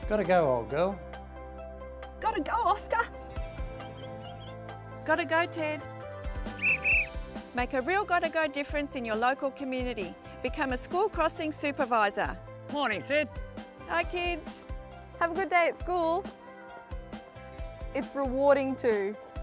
Gotta go, old girl. Gotta go, Oscar. Gotta go, Ted. Make a real gotta-go difference in your local community. Become a school crossing supervisor. Morning, Sid. Hi, kids. Have a good day at school. It's rewarding too.